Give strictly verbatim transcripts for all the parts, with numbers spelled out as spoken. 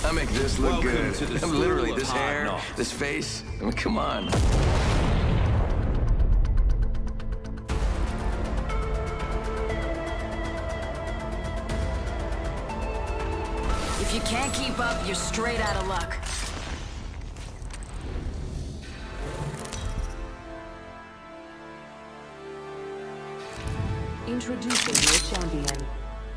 I make this look Welcome good. to the I'm school literally of this hard hair, knocks. this face. I mean, come on. If you can't keep up, you're straight out of luck. Introducing your champion.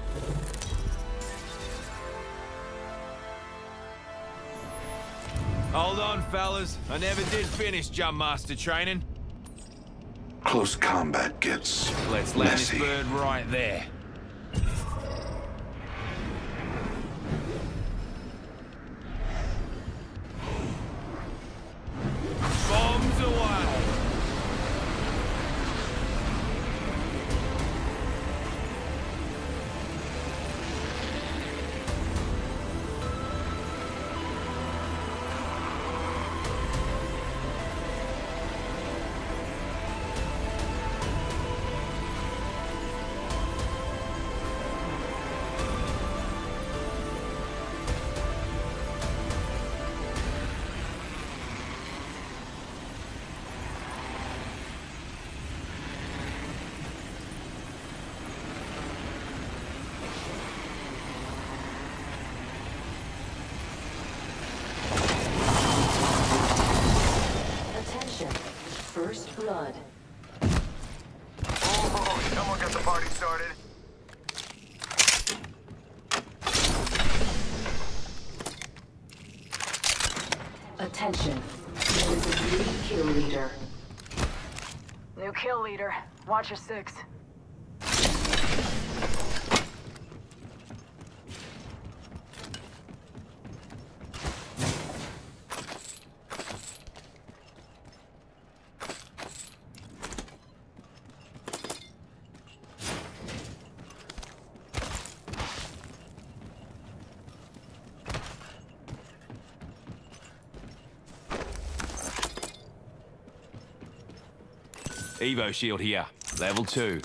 Hold on, fellas. I never did finish Jump Master training. Close combat gets Let's land messy. this bird right there. Bombs away! Attention. First blood. Oh, someone got the party started. Attention. There is a new kill leader. New kill leader. Watch your six. Evo shield here. Level two.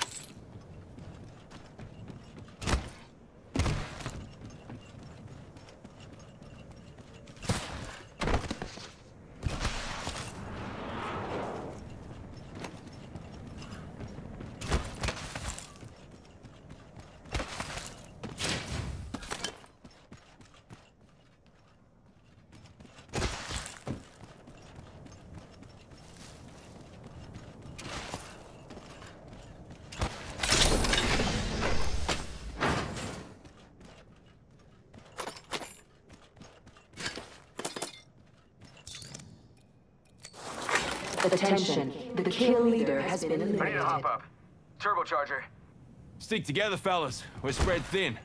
Attention. The kill leader has been I need eliminated. to hop up. Turbocharger. Stick together, fellas. We're spread thin.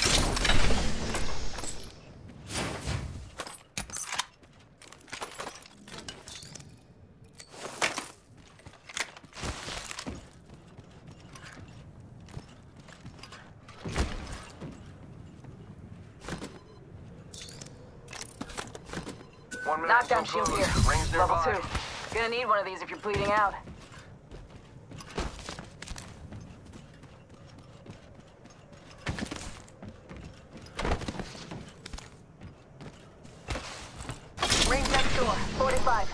One minute Knockdown until shield close. here. Rings Level nearby. two. Gonna need one of these if you're bleeding out. Rings next door. forty-five.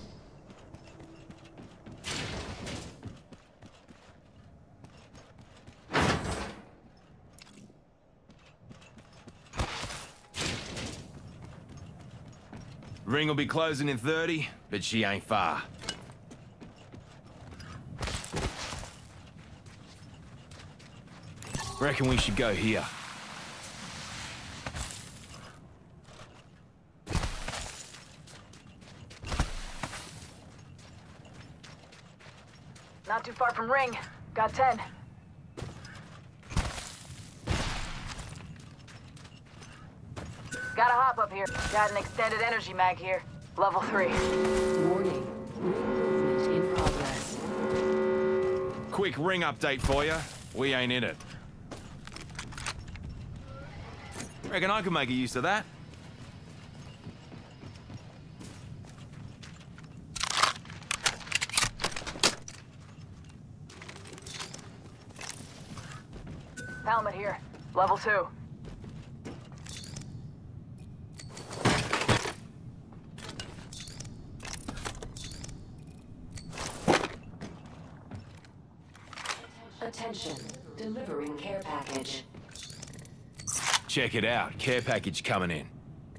Ring will be closing in thirty, but she ain't far. Reckon we should go here. Not too far from ring. Got ten. Gotta hop up here. Got an extended energy mag here. Level three. Warning. Movement in progress. Quick ring update for you. We ain't in it. Reckon I could make a use of that. Helmet here. Level two. Attention. Delivering care package. Check it out. Care package coming in.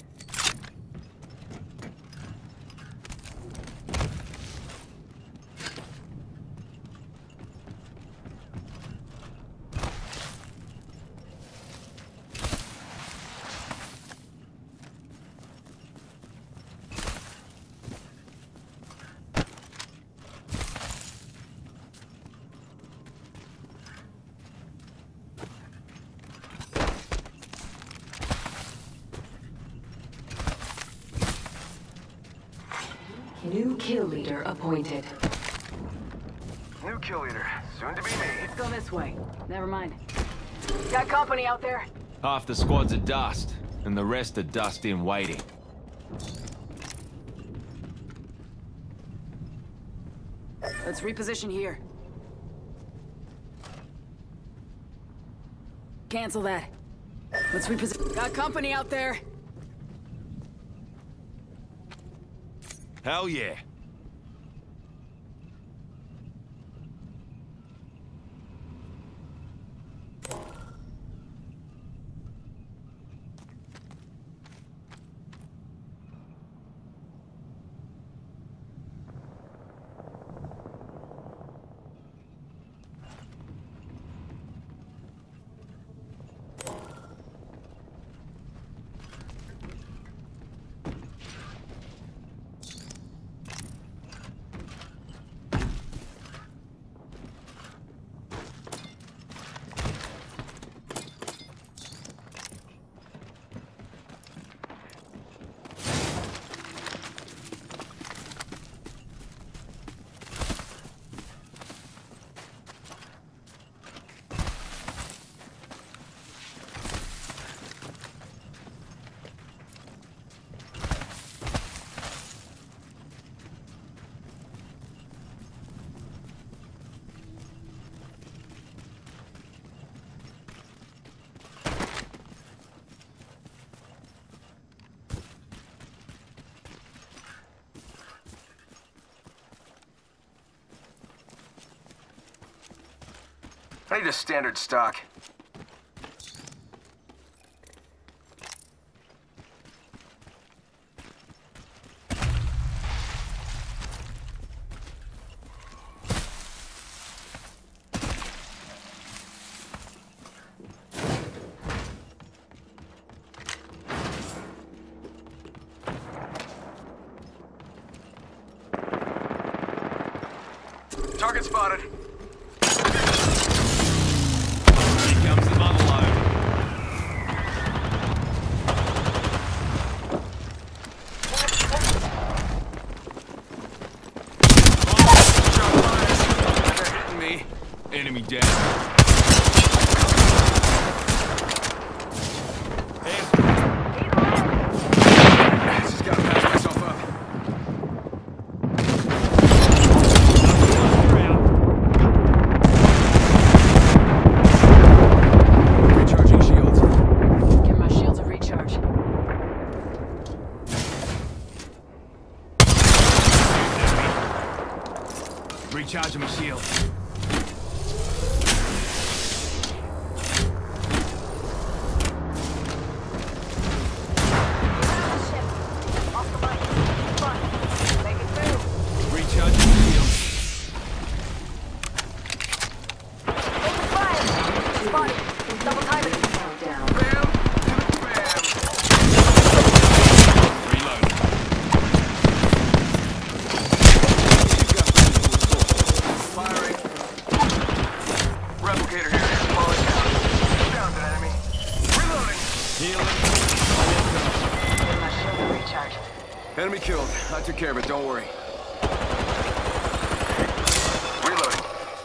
New kill leader appointed. New kill leader. Soon to be me. Let's go this way. Never mind. Got company out there. Half the squad's are dust, and the rest are dust in waiting. Let's reposition here. Cancel that. Let's reposition. Got company out there. Hell yeah. I need a standard stock. Target spotted. Enemy down. Just gotta patch myself up. Recharging shields. Give my shields a recharge. Recharging my shield. Enemy killed. I took care of it, don't worry. Reloading.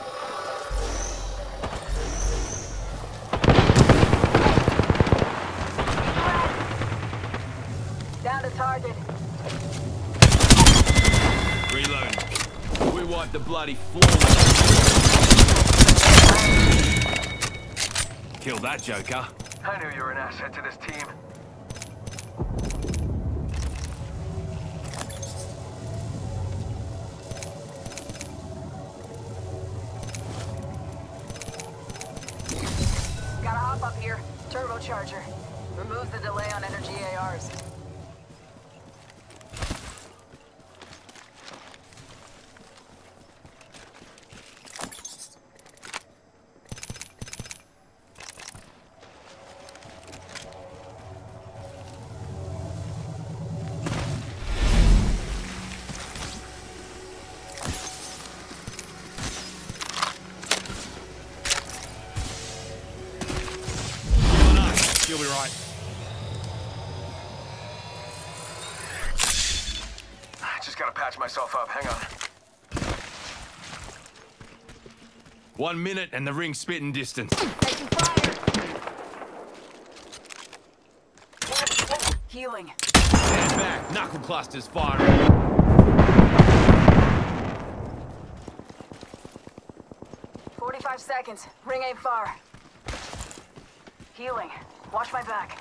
Down to target. Reload. We wiped the bloody floor. Kill that joker. I knew you were an asset to this team. delay on energy A Rs. You'll be right. I just gotta patch myself up. Hang on. One minute and the ring's spitting distance. Taking fire! Healing. Stand back. Knuckle clusters firing. forty-five seconds. Ring ain't far. Healing. Watch my back.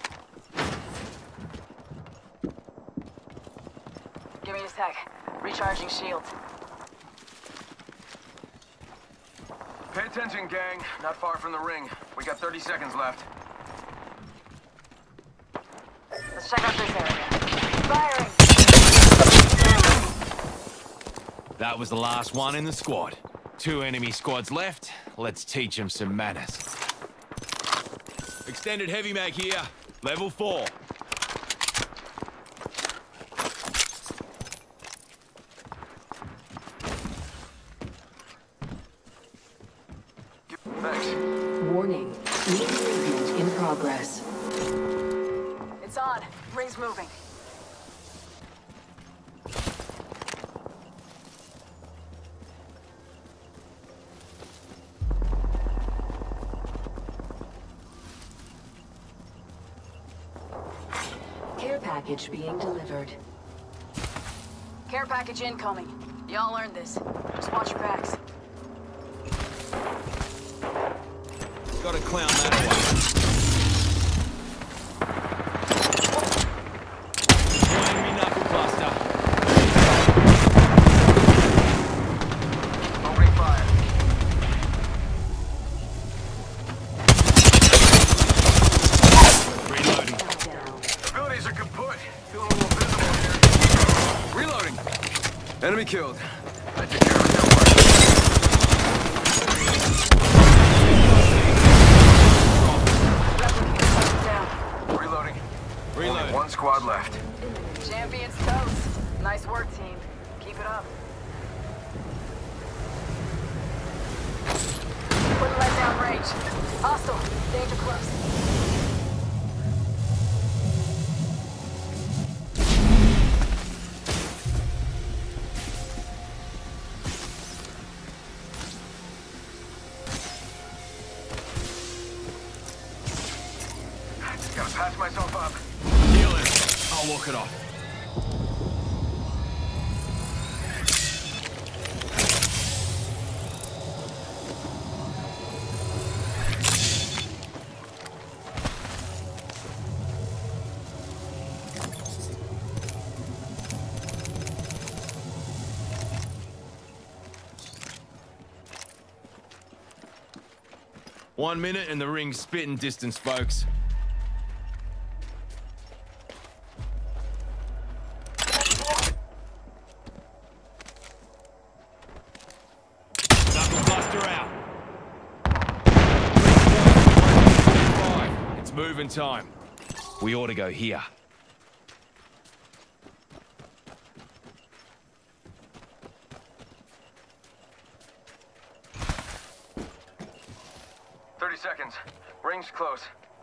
Give me a sec. Recharging shields. Pay attention, gang. Not far from the ring. We got thirty seconds left. Let's check out this area. Firing! That was the last one in the squad. Two enemy squads left. Let's teach them some manners. Extended heavy mag here. Level four. Thanks. Warning. New movement in progress. It's on. Ring's moving. Care package being delivered. Care package incoming. Y'all earned this. Just watch your backs. Gotta clown that one. Enemy knuckle cluster. Opening fire. Reloading. Abilities are kaput. Feeling a little visible here. Reloading. Enemy killed. I took care of it. Don't Down. worry. Reloading. Reload. Only one squad left. Champions toast. Nice work, team. Keep it up. Wouldn't let down range. Hostile. Danger close. Just gotta patch myself up. Healing. I'll walk it off. One minute and the ring's spitting distance, folks. Knuckle cluster out. It's moving time. We ought to go here. Thirty seconds. Ring's close.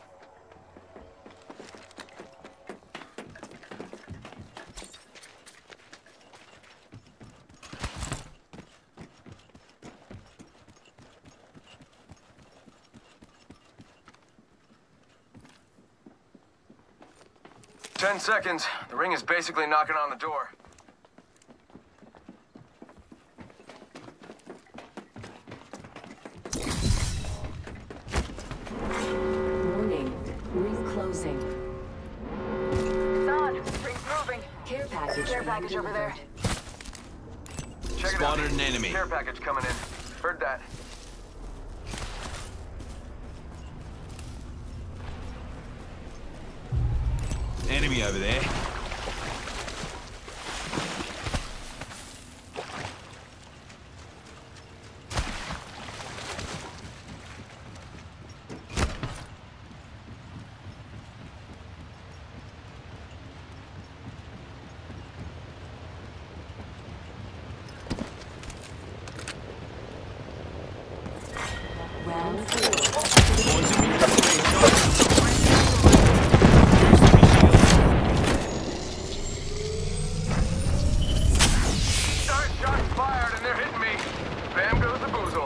Ten seconds. The ring is basically knocking on the door. Warning. Ring closing. It's on. Ring's moving. Care package Care being package over there. delivered. Check it out. Spotted an enemy. Care package coming in. Heard that. enemy over there. Round four. Start shots fired and they're hitting me. Bam goes the boozle.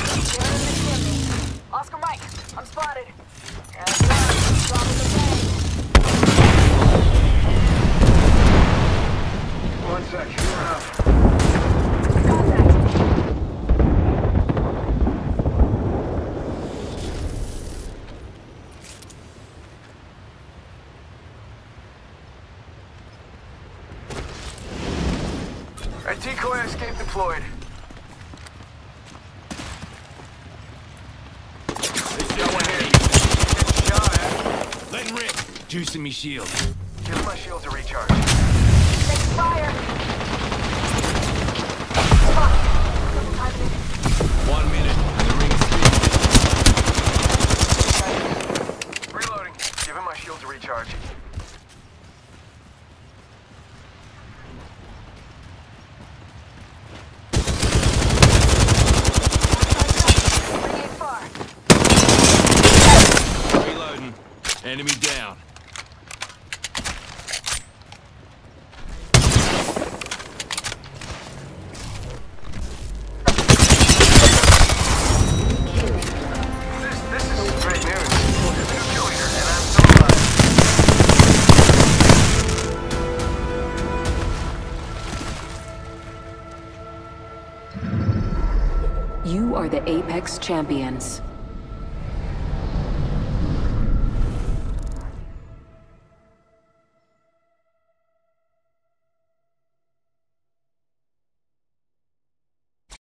Oscar Mike, I'm spotted. And uh, dropping the bang. One sec, you're up. Contact. A decoy escape deployed. There's no one here. Getting shot at. Let him rip. Juicing me shield. Give my shields a recharge. Take fire. Fuck. Time to- One minute. The ring's spinning. Reloading. Give him my shields a recharge. Bring it far. Reloading. Enemy down. This, this is great news. There's a new kill leader, and I'm still alive. You are the Apex Champions.